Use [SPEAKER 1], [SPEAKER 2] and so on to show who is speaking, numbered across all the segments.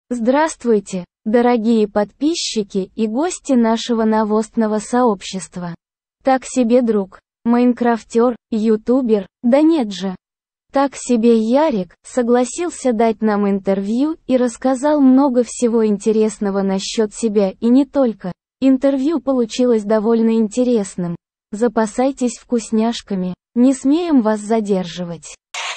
[SPEAKER 1] Здравствуйте, дорогие подписчики и гости нашего новостного сообщества. Так себе друг, майнкрафтер, ютубер, да нет же. Так себе Ярик согласился дать нам интервью и рассказал много всего интересного насчет себя и не только. Интервью получилось довольно интересным. Запасайтесь вкусняшками, не смеем вас задерживать.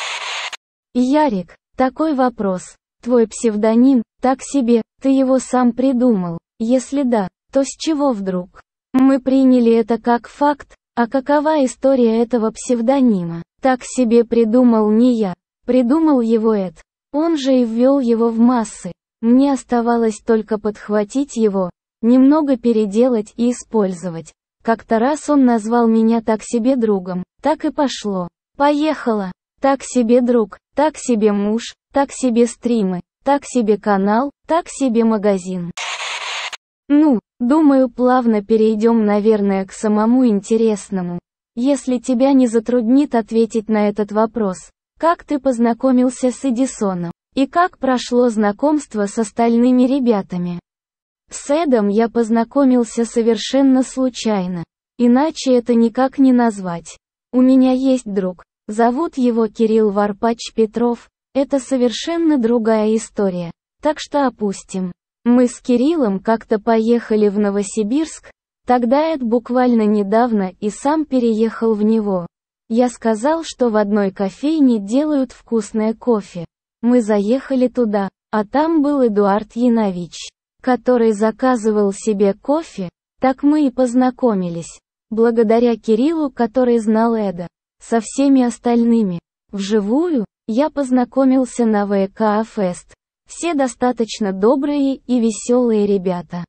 [SPEAKER 1] Ярик, такой вопрос. Твой псевдоним, так себе, ты его сам придумал? Если да, то с чего вдруг? Мы приняли это как факт, а какова история этого псевдонима? Так себе придумал не я, придумал его Эд. Он же и ввел его в массы. Мне оставалось только подхватить его, немного переделать и использовать. Как-то раз он назвал меня так себе другом, так и пошло. Поехало! Так себе друг, так себе муж, так себе стримы, так себе канал, так себе магазин. Ну, думаю, плавно перейдем, наверное, к самому интересному. Если тебя не затруднит ответить на этот вопрос, как ты познакомился с Эдисоном? И как прошло знакомство с остальными ребятами? С Эдом я познакомился совершенно случайно. Иначе это никак не назвать. У меня есть друг. Зовут его Кирилл Варпач Петров, это совершенно другая история, так что опустим. Мы с Кириллом как-то поехали в Новосибирск, тогда Эд буквально недавно и сам переехал в него. Я сказал, что в одной кофейне делают вкусное кофе. Мы заехали туда, а там был Эдуард Янович, который заказывал себе кофе, так мы и познакомились. Благодаря Кириллу, который знал Эда. Со всеми остальными, вживую, я познакомился на ВК Фест. Все достаточно добрые и веселые ребята.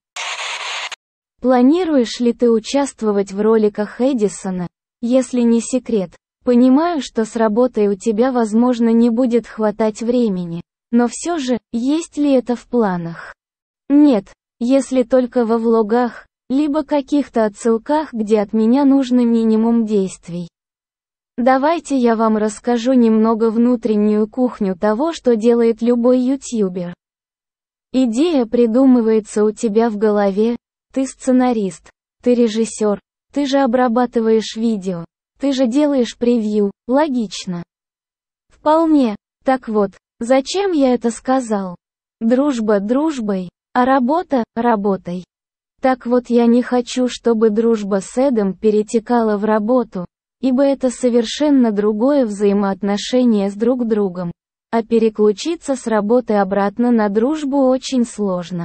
[SPEAKER 1] Планируешь ли ты участвовать в роликах Эдисона? Если не секрет, понимаю, что с работой у тебя, возможно, не будет хватать времени, но все же, есть ли это в планах? Нет, если только во влогах, либо каких-то отсылках, где от меня нужно минимум действий. Давайте я вам расскажу немного внутреннюю кухню того, что делает любой ютубер. Идея придумывается у тебя в голове, ты сценарист, ты режиссер, ты же обрабатываешь видео, ты же делаешь превью, логично. Вполне. Так вот, зачем я это сказал? Дружба дружбой, а работа работой. Так вот, я не хочу, чтобы дружба с Эдом перетекала в работу. Ибо это совершенно другое взаимоотношение с друг другом. А переключиться с работы обратно на дружбу очень сложно.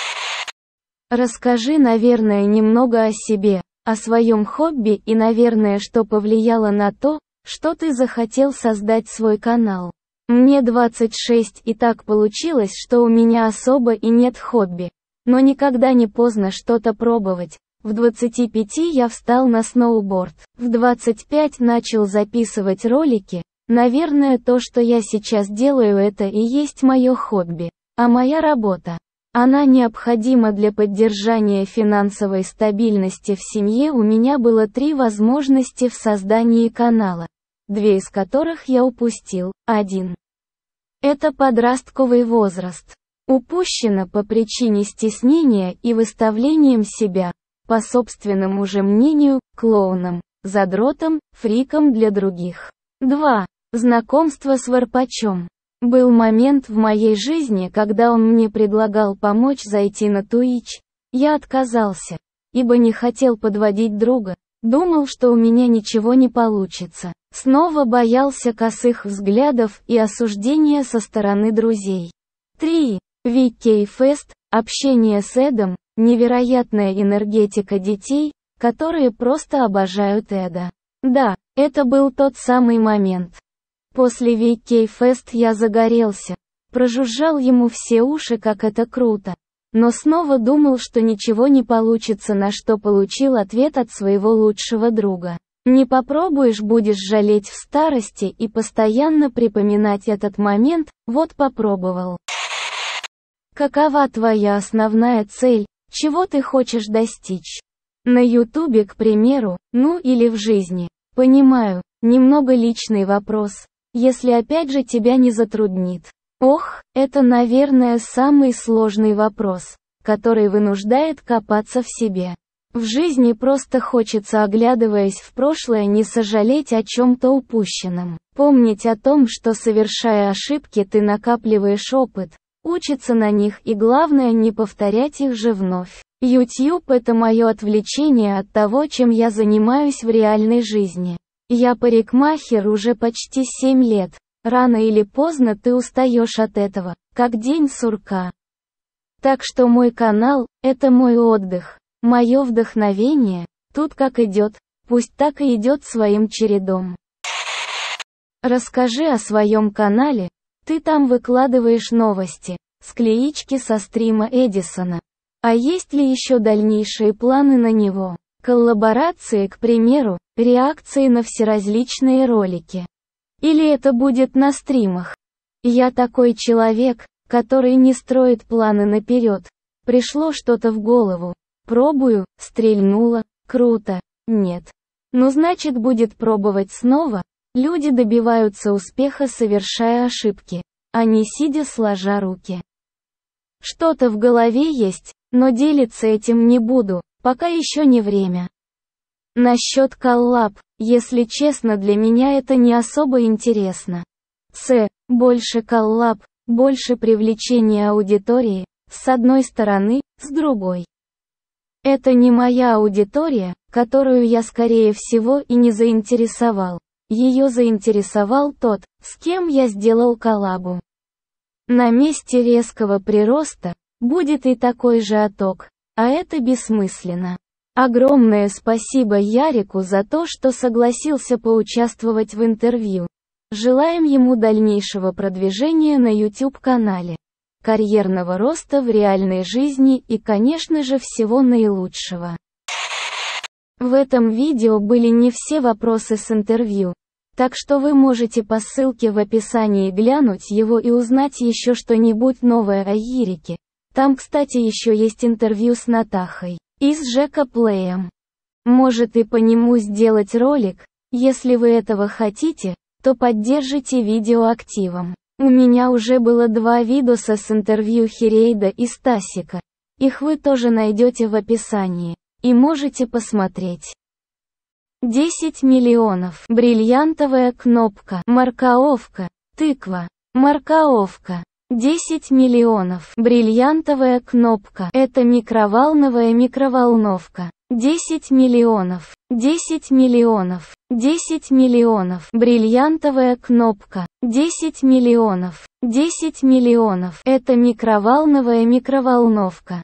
[SPEAKER 1] Расскажи, наверное, немного о себе, о своем хобби и, наверное, что повлияло на то, что ты захотел создать свой канал. Мне 26 и так получилось, что у меня особо и нет хобби. Но никогда не поздно что-то пробовать. В 25 я встал на сноуборд, в 25 начал записывать ролики, наверное, то, что я сейчас делаю, это и есть мое хобби, а моя работа. Она необходима для поддержания финансовой стабильности в семье. У меня было 3 возможности в создании канала, 2 из которых я упустил, 1. Это подростковый возраст. Упущено по причине стеснения и выставлением себя, по собственному же мнению, клоуном, задротом, фриком для других. 2. Знакомство с Варпачом. Был момент в моей жизни, когда он мне предлагал помочь зайти на Twitch. Я отказался, ибо не хотел подводить друга, думал, что у меня ничего не получится. Снова боялся косых взглядов и осуждения со стороны друзей. 3. VK Fest, общение с Эдом, невероятная энергетика детей, которые просто обожают Эда. Да, это был тот самый момент. После VK Fest я загорелся, прожужжал ему все уши, как это круто. Но снова думал, что ничего не получится, на что получил ответ от своего лучшего друга. Не попробуешь, будешь жалеть в старости, и постоянно припоминать этот момент. Вот попробовал. Какова твоя основная цель? Чего ты хочешь достичь? На ютубе, к примеру, ну или в жизни? Понимаю, немного личный вопрос, если опять же тебя не затруднит. Ох, это, наверное, самый сложный вопрос, который вынуждает копаться в себе. В жизни просто хочется, оглядываясь в прошлое, не сожалеть о чем-то упущенном. Помнить о том, что, совершая ошибки, ты накапливаешь опыт, учиться на них и, главное, не повторять их же вновь. YouTube — это мое отвлечение от того, чем я занимаюсь в реальной жизни. Я парикмахер уже почти 7 лет. Рано или поздно ты устаешь от этого, как день сурка. Так что мой канал — это мой отдых, мое вдохновение. Тут как идет, пусть так и идет своим чередом. Расскажи о своем канале. Ты там выкладываешь новости, склеички со стрима Эдисона. А есть ли еще дальнейшие планы на него? Коллаборации, к примеру, реакции на всеразличные ролики. Или это будет на стримах? Я такой человек, который не строит планы наперед. Пришло что-то в голову. Пробую, стрельнуло, круто. Нет. Ну значит, будет пробовать снова. Люди добиваются успеха, совершая ошибки, а не сидя сложа руки. Что-то в голове есть, но делиться этим не буду, пока еще не время. Насчет коллаб, если честно, для меня это не особо интересно. Больше коллаб, больше привлечения аудитории, с одной стороны, с другой. Это не моя аудитория, которую я, скорее всего, и не заинтересовал. Ее заинтересовал тот, с кем я сделал коллабу. На месте резкого прироста будет и такой же отток, а это бессмысленно. Огромное спасибо Ярику за то, что согласился поучаствовать в интервью. Желаем ему дальнейшего продвижения на YouTube-канале, карьерного роста в реальной жизни и, конечно же, всего наилучшего. В этом видео были не все вопросы с интервью, так что вы можете по ссылке в описании глянуть его и узнать еще что-нибудь новое о Ярике. Там, кстати, еще есть интервью с Натахой и с Жека Плеем. Может и по нему сделать ролик. Если вы этого хотите, то поддержите видео активом. У меня уже было 2 видоса с интервью Хирейда и Стасика. Их вы тоже найдете в описании и можете посмотреть. 10 миллионов. Бриллиантовая кнопка. Маркаовка. Тыква. Маркаовка. 10 миллионов. Бриллиантовая кнопка. Это микроволновая микроволновка. 10 миллионов. 10 миллионов. 10 миллионов. Бриллиантовая кнопка. 10 миллионов. 10 миллионов. Это микроволновая микроволновка.